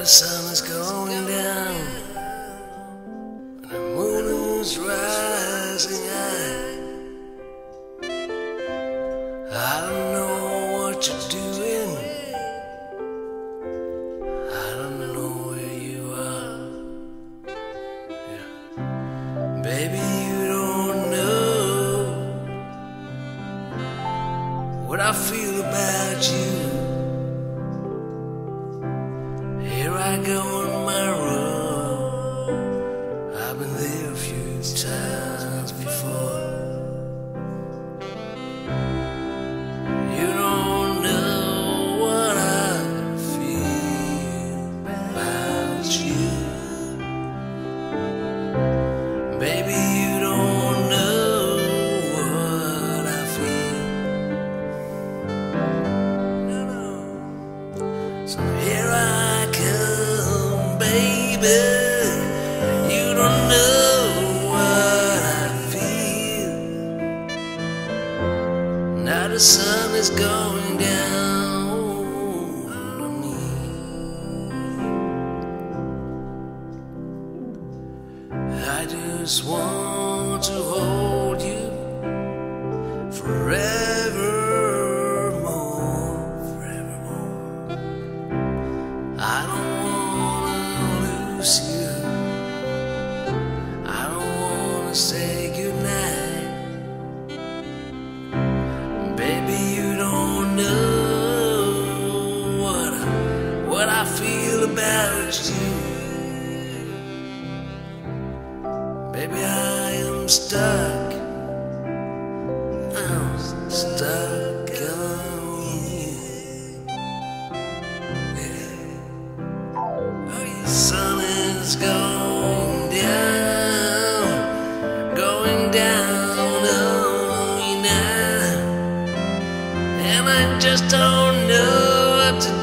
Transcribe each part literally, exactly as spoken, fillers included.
sun is going down, and the moon is rising high. I don't know what you're doing, I don't know where you are. Yeah. Baby, you don't know what I feel about you. Here I go on my road, I've been there a few times before. You don't know what I feel about you. Baby, you don't know what I feel. No, no. So here I come, baby. You don't know what I feel. Now the sun is going down on me. I just want to hold you forevermore, forevermore. I don't wanna lose you, I don't wanna say goodnight. Baby, you don't know what I, what I feel about you. Baby, I am stuck, I'm stuck on you. Yeah. The sun is going down, going down on me now, and I just don't know what to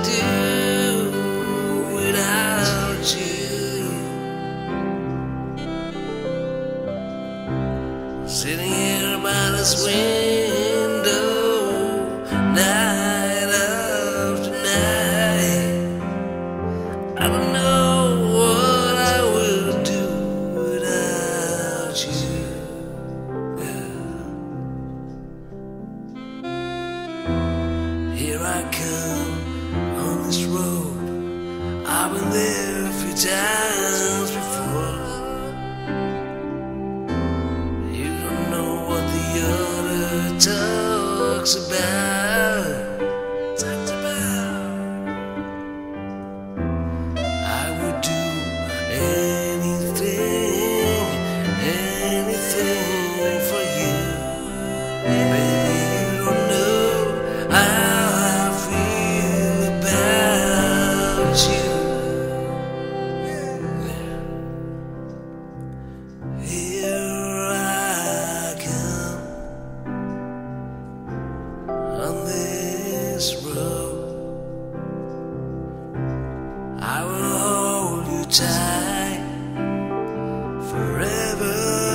do without you. Sitting here by this window, night after night, I don't know what I will do without you. Yeah. Here I come on this road, I've been there a few times before. Talks about, talks about. I would do anything, anything for you. Baby, you don't know how I feel about you. Here I come on this road, I will hold you tight forevermore.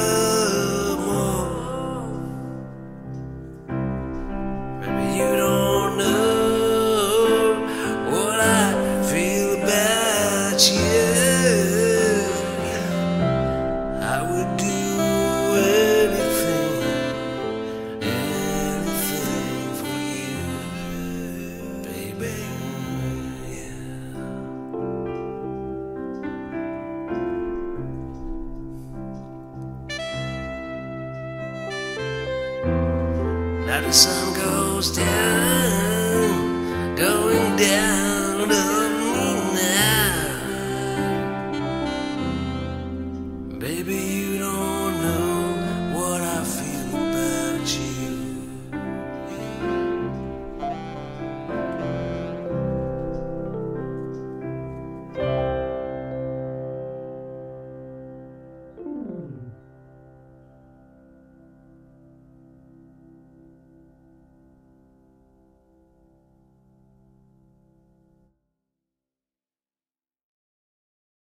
Baby, you don't know what I feel about you. I would do anything, anything for you, baby. Yeah. Now the sun goes down, going down.